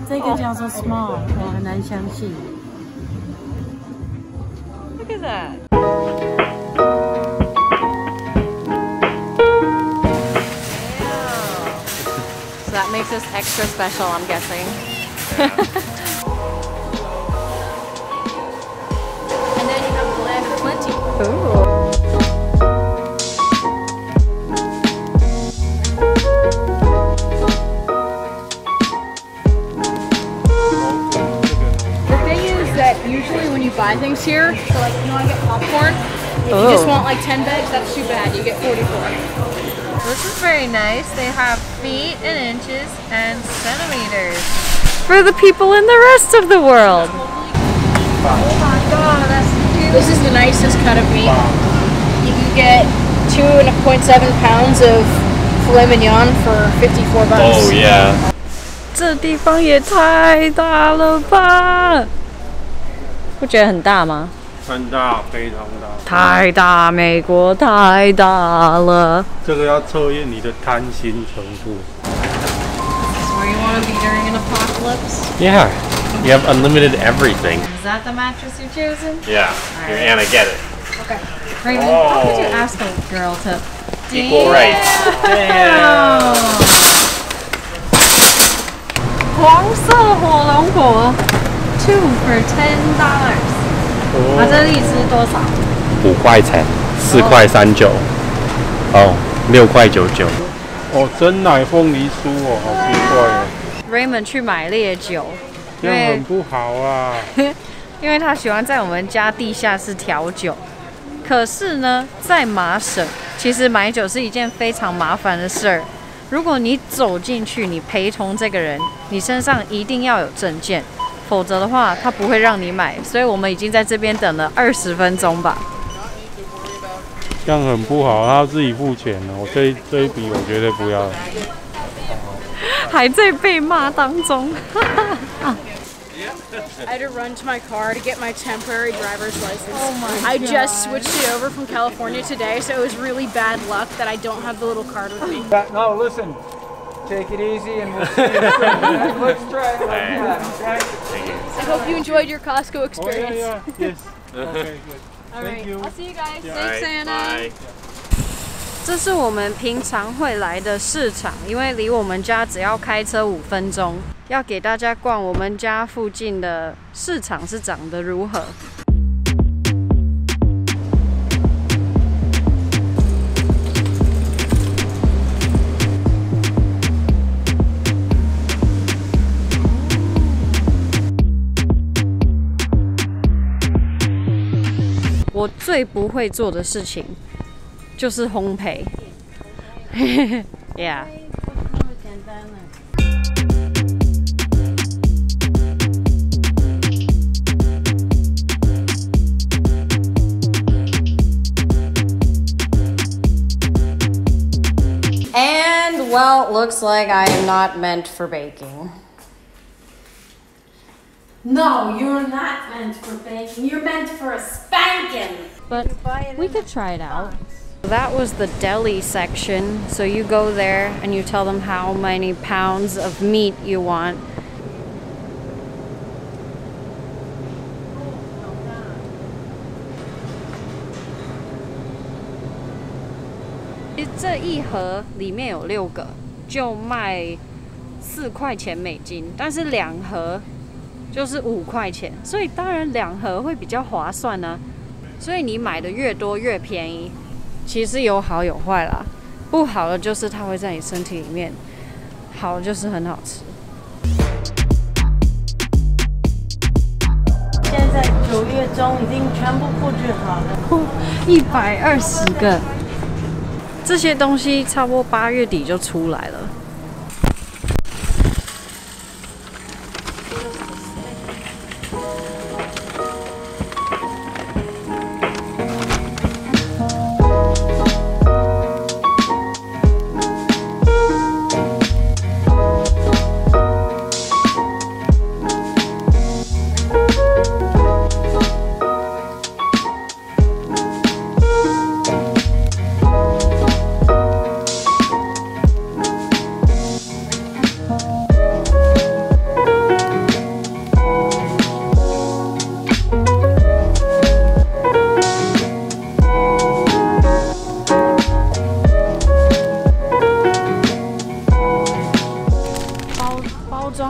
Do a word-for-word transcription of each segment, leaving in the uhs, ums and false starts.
这个叫做 small， 我很难相信。 Look at that. So that makes us extra special, I'm guessing. And then you have the land of plenty. Ooh. Usually when you buy things here, so like you want to get popcorn, if oh. you just want like ten bags, that's too bad. You get forty-four. This is very nice. They have feet and inches and centimeters for the people in the rest of the world. Oh my god, that's cute. This is the nicest cut of meat. You can get two and a point seven pounds of filet mignon for fifty-four bucks. Oh yeah. 这地方也太大了吧！不觉得很大吗？ 很大，非常大。 太大，美国太大了。 这个要测验你的贪心程度。 Where you want to be during an apocalypse? Yeah, you have unlimited everything. Is that the mattress you're choosing? Yeah, right. Here, Anna, get it. Okay. Raymond, oh. how could you ask a girl to? Equal rights. Damn. 黄色火龙果 ，two for ten dollars。啊，这荔枝多少？ 五块钱，四块三九。哦，六块九九。哦，真奶凤梨酥哦，好奇怪哦。 Raymond 去买烈酒， 这样很不好啊。 因为他喜欢在我们家地下室调酒。可是呢，在麻省，其实买酒是一件非常麻烦的事儿。 如果你走进去，你陪同这个人，你身上一定要有证件，否则的话，他不会让你买。所以我们已经在这边等了二十分钟吧。 这样很不好，他要自己付钱哦。我这这一笔我绝对不要。 还在被骂当中。 I had to run to my car to get my temporary driver's license. Oh my I God. just switched it over from California today, so it was really bad luck that I don't have the little card with me. No, listen. Take it easy and we'll see you soon. Let's try it like that, okay? Thank you. I hope you enjoyed your Costco experience. Oh, yeah, yeah. Yes. Okay, good. All right. Thank you. I'll see you guys. Thanks, Anna. Bye. 这是我们平常会来的市场，因为离我们家只要开车五分钟。要给大家逛我们家附近的市场是长得如何。我最不会做的事情就是烘焙。Yeah。 And well, looks like I am not meant for baking. No, you're not meant for baking. You're meant for a spanking. But we could try it out. That was the deli section. So you go there and you tell them how many pounds of meat you want. This 一盒里面有六个，就卖四块钱美金，但是两盒就是五块钱，所以当然两盒会比较划算呢、啊。所以你买的越多越便宜，其实有好有坏啦。不好的就是它会在你身体里面，好就是很好吃。 现在九月中已经全部布置好了， 一百二十个。 这些东西差不多八月底就出来了。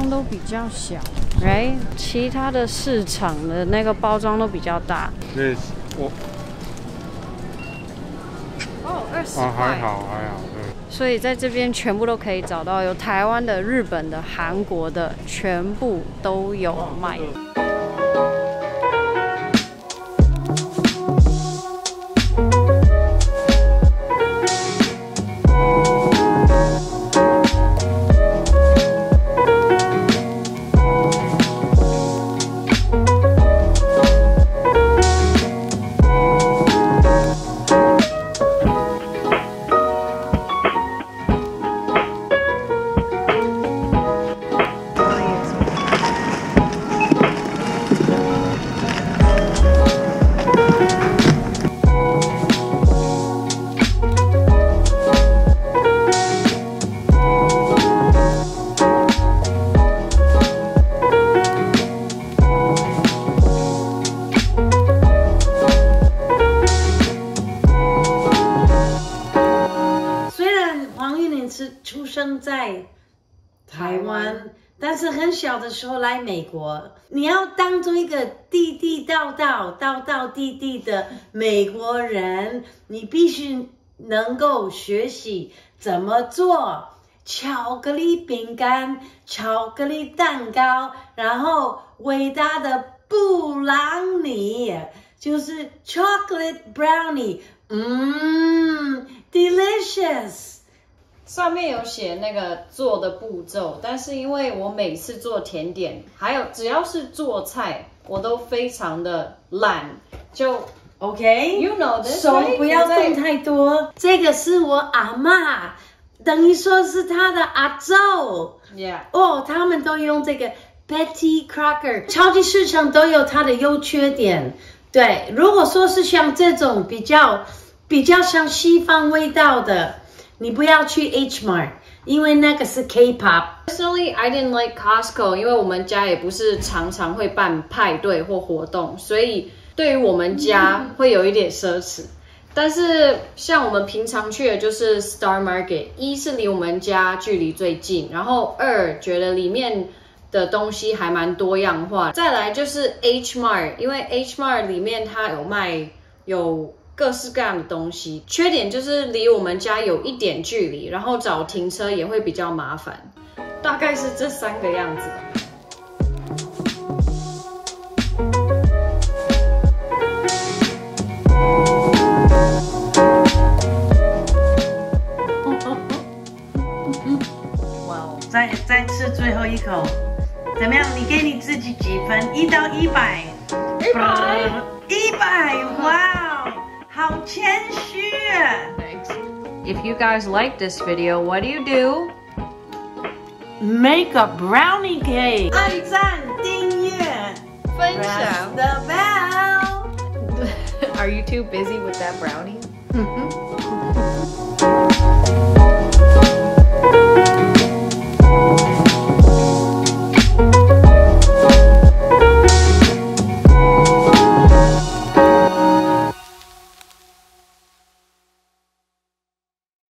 装都比较小 ，right？ 其他的市场的那个包装都比较大。 对，我哦，二十啊块。 还好还好，对。 所以在这边全部都可以找到，有台湾的、日本的、韩国的，全部都有卖。 出生在台湾，但是很小的时候来美国。你要当做一个地地道道、道道地地的美国人，你必须能够学习怎么做巧克力饼干、巧克力蛋糕，然后伟大的布朗尼，就是 chocolate brownie， 嗯 ，delicious。 上面有写那个做的步骤，但是因为我每次做甜点，还有只要是做菜，我都非常的懒，就 OK， you know this， 手 right？ 不要动太多。这个是我阿嬷，等于说是她的阿祖。 Yeah。 哦，他们都用这个 Betty Crocker， 超级市场都有它的优缺点。对，如果说是像这种比较比较像西方味道的。你不要去 H Mart， 因为那个是 K-pop。 Personally, I didn't like Costco， 因为我们家也不是常常会办派对或活动，所以对于我们家会有一点奢侈。但是像我们平常去的就是 Star Market， 一是离我们家距离最近，然后二觉得里面的东西还蛮多样化。再来就是 H Mart， 因为 H Mart 里面它有卖有各式各样的东西，缺点就是离我们家有一点距离，然后找停车也会比较麻烦，大概是这三个样子。 哇哦！再再吃最后一口，怎么样？你给你自己几分？一到一百？ 一百， 一百！哇！好谦虚。 Thanks. If you guys like this video, what do you do? Make a brownie cake. 按赞、订阅、 分 press 享。 the bell. Are you too busy with that brownie?